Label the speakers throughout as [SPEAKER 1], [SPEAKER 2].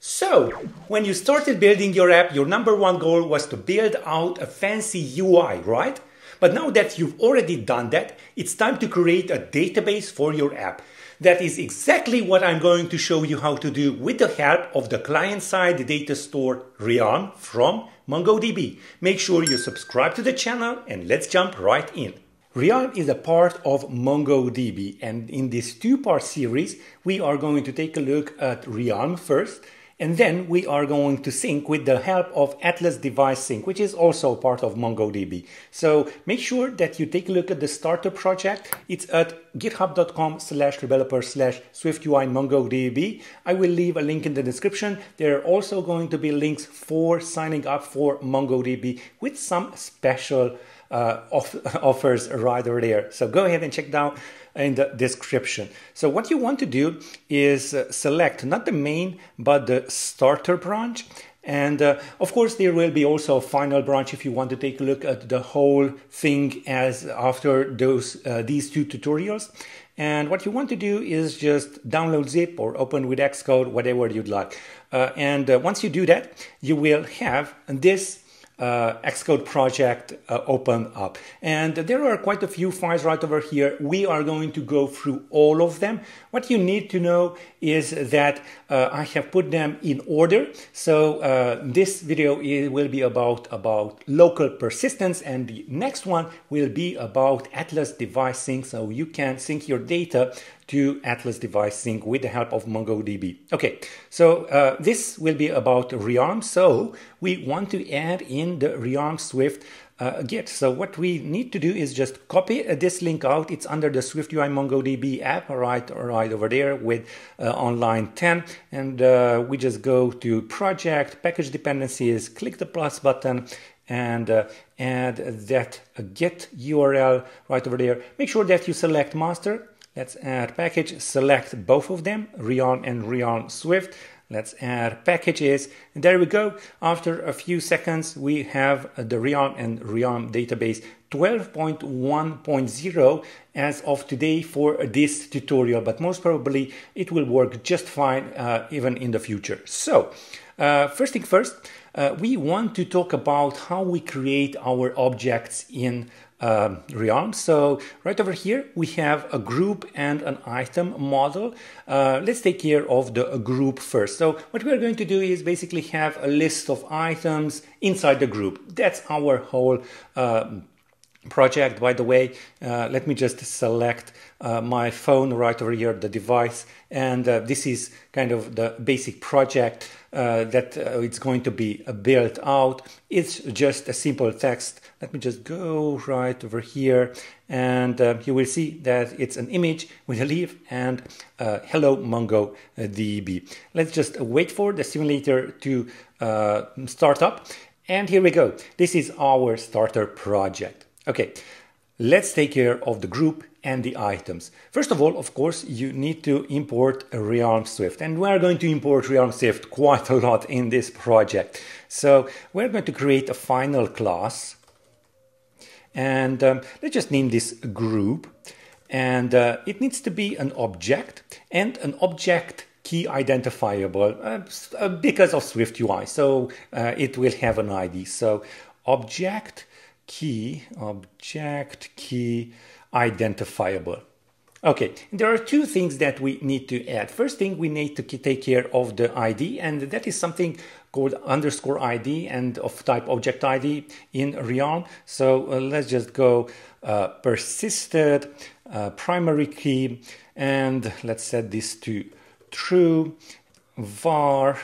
[SPEAKER 1] So, when you started building your app, your number one goal was to build out a fancy UI, right? But now that you've already done that, it's time to create a database for your app. That is exactly what I'm going to show you how to do with the help of the client-side data store Realm from MongoDB. Make sure you subscribe to the channel and let's jump right in. Realm is a part of MongoDB, and in this two-part series, we are going to take a look at Realm first, and then we are going to sync with the help of Atlas Device Sync, which is also part of MongoDB. So make sure that you take a look at the starter project. It's at github.com/rebeloper/SwiftUI MongoDB. I will leave a link in the description. There are also going to be links for signing up for MongoDB with some special offers right over there. So go ahead and check down in the description. So what you want to do is select not the main but the starter branch, and of course there will be also a final branch if you want to take a look at the whole thing as after these two tutorials. And what you want to do is just download zip or open with Xcode, whatever you'd like. Once you do that, you will have this Xcode project open up, and there are quite a few files right over here. We are going to go through all of them. What you need to know is that I have put them in order. So this video will be about local persistence, and the next one will be about Atlas Device Sync, so you can sync your data to Atlas Device Sync with the help of MongoDB. Okay, so this will be about Realm. So we want to add in the Realm Swift Git. So what we need to do is just copy this link out. It's under the SwiftUI MongoDB app, right over there with on line 10. And we just go to Project, Package Dependencies, click the plus button, and add that Git URL right over there. Make sure that you select master. Let's add package, select both of them, Realm and Realm Swift. Let's add packages, and there we go. After a few seconds, we have the Realm and Realm database 12.1.0 as of today for this tutorial, but most probably it will work just fine even in the future. So, first thing first, we want to talk about how we create our objects in Realm. So right over here we have a group and an item model. Let's take care of the group first. So what we're going to do is basically have a list of items inside the group. That's our whole project. By the way, let me just select my phone right over here, the device, and this is kind of the basic project that it's going to be built out. It's just a simple text. Let me just go right over here, and you will see that it's an image with a leaf and hello MongoDB. Let's just wait for the simulator to start up, and here we go. This is our starter project. Okay, let's take care of the group and the items. First of all, of course, you need to import Realm Swift, and we're going to import Realm Swift quite a lot in this project. So we're going to create a final class, and let's just name this group, and it needs to be an object and an object key identifiable because of SwiftUI. So it will have an ID. So object key identifiable. Okay, there are two things that we need to add. First thing, we need to take care of the ID, and that is something called _ID and of type object ID in Realm. So let's just go persisted primary key, and let's set this to true, var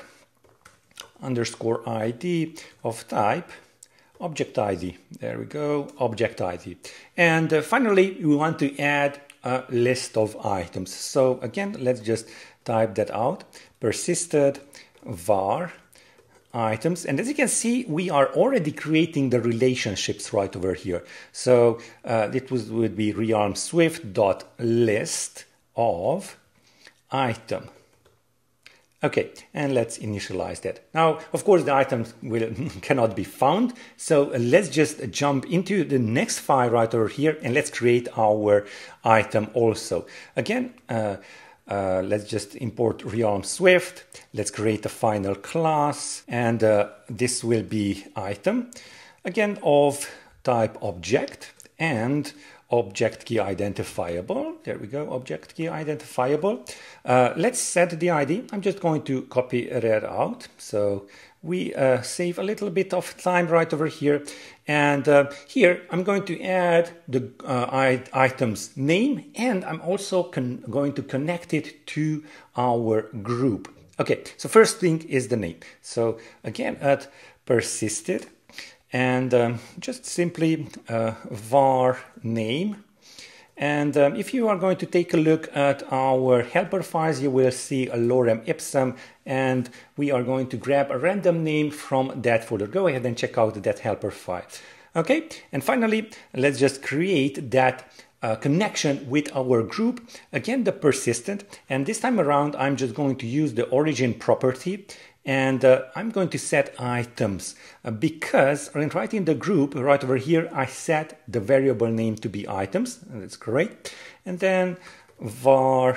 [SPEAKER 1] _ID of type object ID. There we go, object ID. And finally, we want to add a list of items. So again, let's just type that out. Persisted var items. And as you can see, we are already creating the relationships right over here. So it would be Realm Swift dot list of item. Okay, and let's initialize that. Now, of course, the items cannot be found, so let's just jump into the next file right over here, and let's create our item also. Again, let's just import realm Swift. Let's create a final class, and this will be item, again of type object and object key identifiable. There we go, object key identifiable. Let's set the ID. I'm just going to copy that out. So we save a little bit of time right over here. And here I'm going to add the item's name, and I'm also going to connect it to our group. Okay, so first thing is the name. So again, at persisted, and just simply var name. And if you are going to take a look at our helper files, you will see a lorem ipsum, and we are going to grab a random name from that folder. Go ahead and check out that helper file. Okay, and finally, let's just create that connection with our group. Again, the persistent, and this time around, I'm just going to use the origin property. And I'm going to set items because right in the group right over here, I set the variable name to be items. That's great. And then var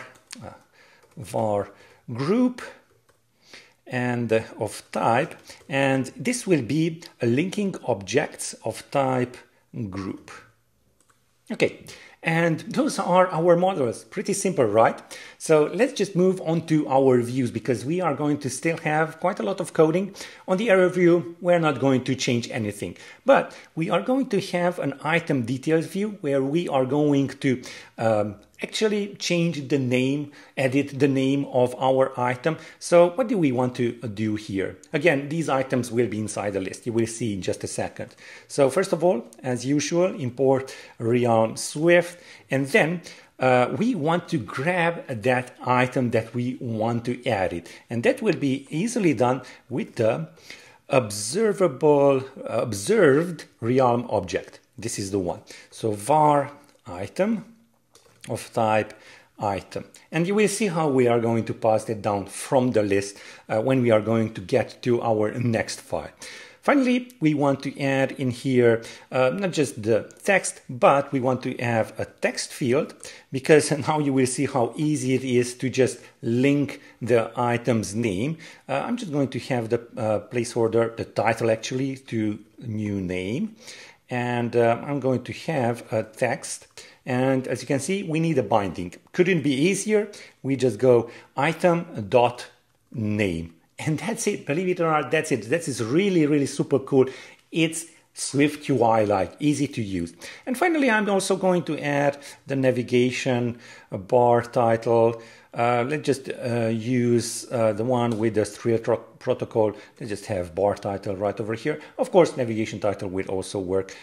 [SPEAKER 1] group and of type. And this will be a linking objects of type group. Okay. And those are our models. Pretty simple, right? So let's just move on to our views, because we are going to still have quite a lot of coding. On the arrow view, we're not going to change anything, but we are going to have an item details view where we are going to actually change the name, edit the name of our item. So what do we want to do here? Again, these items will be inside the list. You will see in just a second. So first of all, as usual, import realm Swift, and then we want to grab that item that we want to add it. And that will be easily done with the observed realm object. This is the one. So var item of type item. And you will see how we are going to pass that down from the list when we are going to get to our next file. Finally, we want to add in here not just the text, but we want to have a text field, because now you will see how easy it is to just link the item's name. I'm just going to have the placeholder, the title actually, to new name. And I'm going to have a text. And as you can see, we need a binding. Couldn't be easier. We just go item.name. And that's it. Believe it or not, that's it. That is really, really super cool. It's Swift UI-like, easy to use. And finally, I'm also going to add the navigation bar title. Let's just use the one with the Thrill protocol. Let's just have bar title right over here. Of course, navigation title will also work.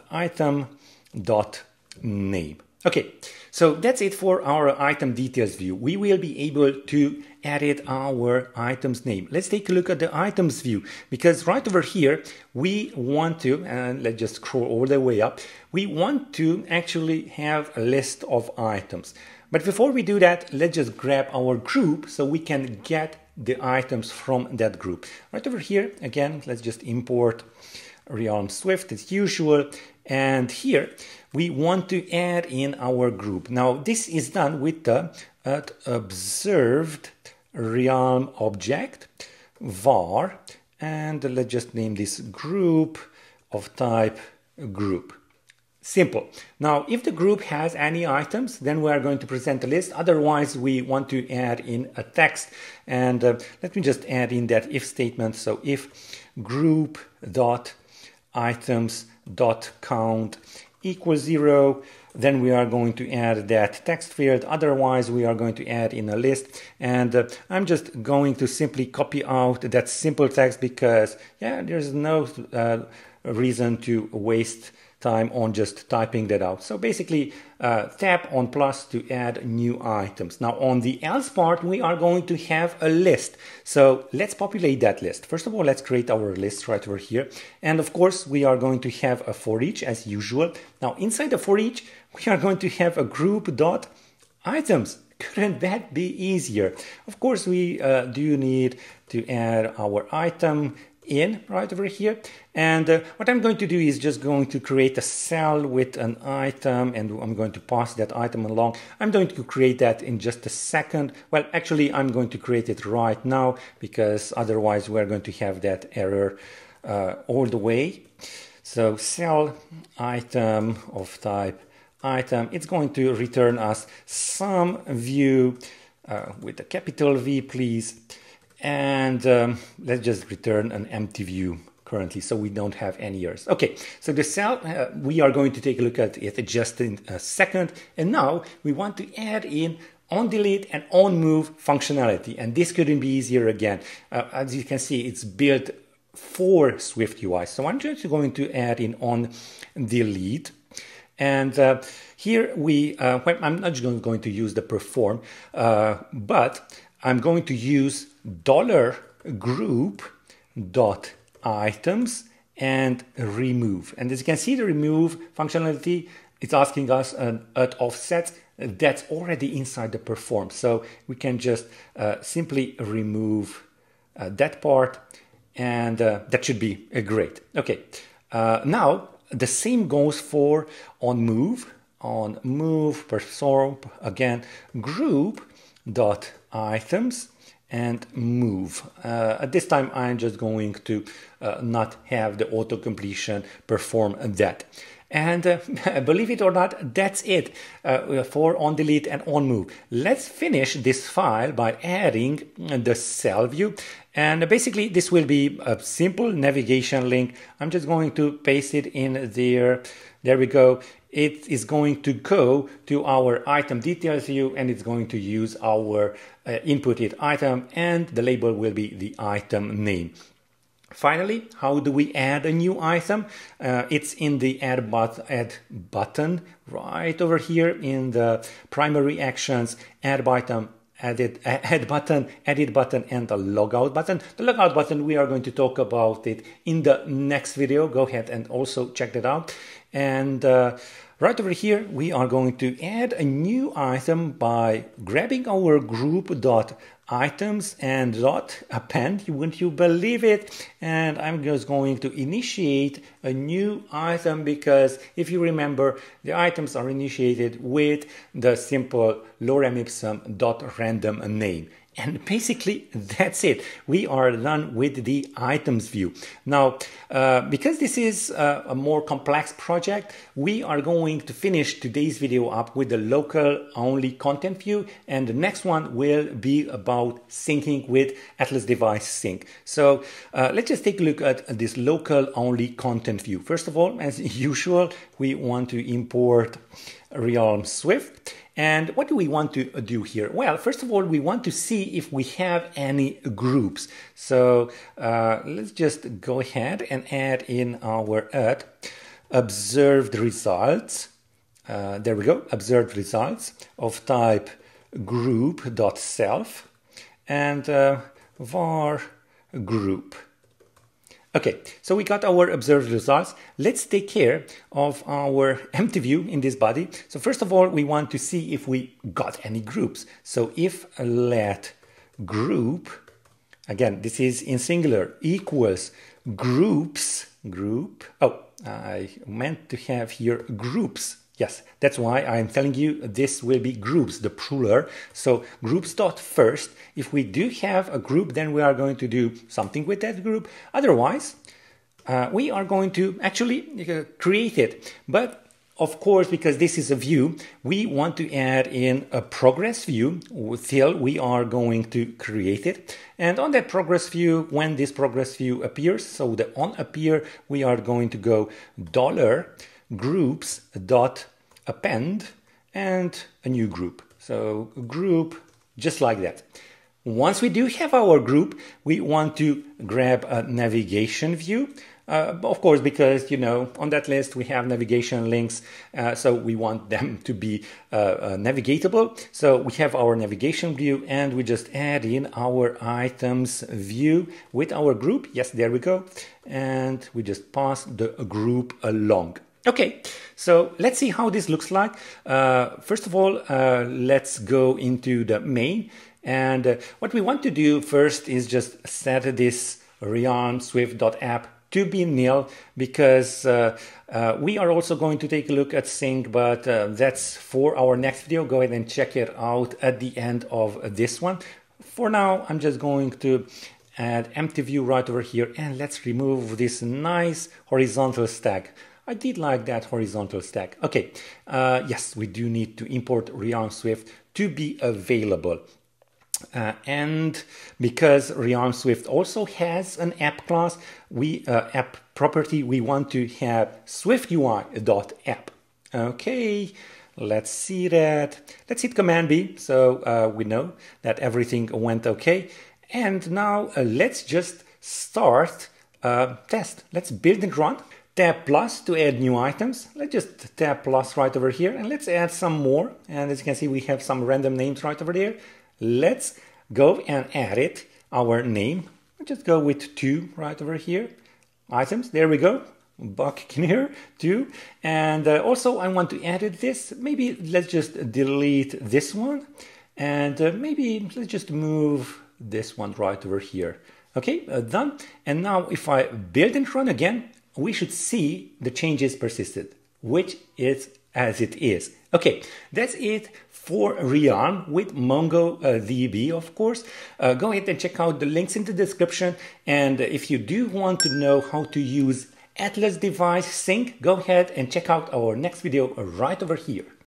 [SPEAKER 1] Item.name. Okay, so that's it for our item details view. We will be able to edit our item's name. Let's take a look at the items view, because right over here, we want to, and let's just scroll all the way up, we want to actually have a list of items. But before we do that, let's just grab our group so we can get the items from that group. Right over here, again, let's just import realm Swift as usual. And here we want to add in our group. Now this is done with the observed realm object var, and let's just name this group of type group. Simple. Now if the group has any items, then we are going to present a list. Otherwise we want to add in a text, and let me just add in that if statement. So if group dot items dot count equals 0, then we are going to add that text field. Otherwise we are going to add in a list, and I'm just going to simply copy out that simple text, because there's no reason to waste time on just typing that out. So basically tap on plus to add new items. Now on the else part, we are going to have a list. So let's populate that list. First of all, let's create our list right over here. And of course, we are going to have a for each as usual. Now inside the for each, we are going to have a group dot items. Couldn't that be easier? Of course, we do need to add our item in right over here. And what I'm going to do is just going to create a cell with an item, and I'm going to pass that item along. I'm going to create that in just a second. Well, actually, I'm going to create it right now, because otherwise we're going to have that error all the way. So cell item of type item, it's going to return us some view with a capital V, please. And let's just return an empty view currently, so we don't have any errors. Okay, so the cell, we are going to take a look at it just in a second. And now we want to add in on delete and on move functionality. And this couldn't be easier again. As you can see, it's built for Swift UI. So I'm just going to add in on delete. And here we, well, I'm not just going to use the perform, but I'm going to use $group.items and remove. And as you can see, the remove functionality, it's asking us at offset that's already inside the perform. So we can just simply remove that part, and that should be great. Okay, now the same goes for on move perform, again, group.items and move. At this time, I'm just going to not have the auto completion perform that. And believe it or not, that's it for on delete and on move. Let's finish this file by adding the cell view. And basically, this will be a simple navigation link. I'm just going to paste it in there. There we go. It is going to go to our item details view, and it's going to use our inputted item, and the label will be the item name. Finally, how do we add a new item? It's in the add button right over here in the primary actions, add button, edit button, and the logout button. The logout button, we are going to talk about it in the next video. Go ahead and also check that out. And right over here, we are going to add a new item by grabbing our group.items and .append. Wouldn't you believe it? And I'm just going to initiate a new item, because if you remember, the items are initiated with the simple lorem ipsum .random name. And basically, that's it. We are done with the items view. Now, because this is a more complex project, we are going to finish today's video up with the local only content view. And the next one will be about syncing with Atlas Device Sync. So let's just take a look at this local only content view. First of all, as usual, we want to import Realm Swift. And what do we want to do here? Well, first of all, we want to see if we have any groups. So let's just go ahead and add in our observed results. There we go, observed results of type group.self and var group. Okay, so we got our observed results. Let's take care of our empty view in this body. So first of all, we want to see if we got any groups. So if let group, again, this is in singular, equals groups, I meant to have here groups. Yes, that's why I'm telling you this will be groups, the plural. So groups.first, if we do have a group, then we are going to do something with that group. Otherwise, we are going to actually create it. But of course, because this is a view, we want to add in a progress view till we are going to create it. And on that progress view, when this progress view appears, so the on appear, we are going to go $groups.append and a new group. So group, just like that. Once we do have our group, we want to grab a navigation view. Of course, because, you know, on that list we have navigation links, so we want them to be navigatable. So we have our navigation view, and we just add in our items view with our group. Yes, there we go. And we just pass the group along. Okay, so let's see how this looks like. First of all, let's go into the main. And what we want to do first is just set this realm swift.app to be nil, because we are also going to take a look at sync, but that's for our next video. Go ahead and check it out at the end of this one. For now, I'm just going to add empty view right over here, and let's remove this nice horizontal stack. I did like that horizontal stack. Okay, yes, we do need to import Realm Swift to be available. And because Realm Swift also has an app class, app property, we want to have SwiftUI.app. Okay, let's see that. Let's hit Command B, so we know that everything went okay. And now let's just start test. Let's build and run. Tab plus to add new items. Let's just tab plus right over here, and let's add some more. And as you can see, we have some random names right over there. Let's go and add it, our name. Let's just go with 2 right over here. Items, there we go. Buck here, 2. And also I want to edit this. Maybe let's just delete this one. And maybe let's just move this one right over here. Okay, done. And now if I build and run again, we should see the changes persisted, which is as it is. Okay, that's it for Realm with MongoDB, of course. Go ahead and check out the links in the description. And if you do want to know how to use Atlas Device Sync, go ahead and check out our next video right over here.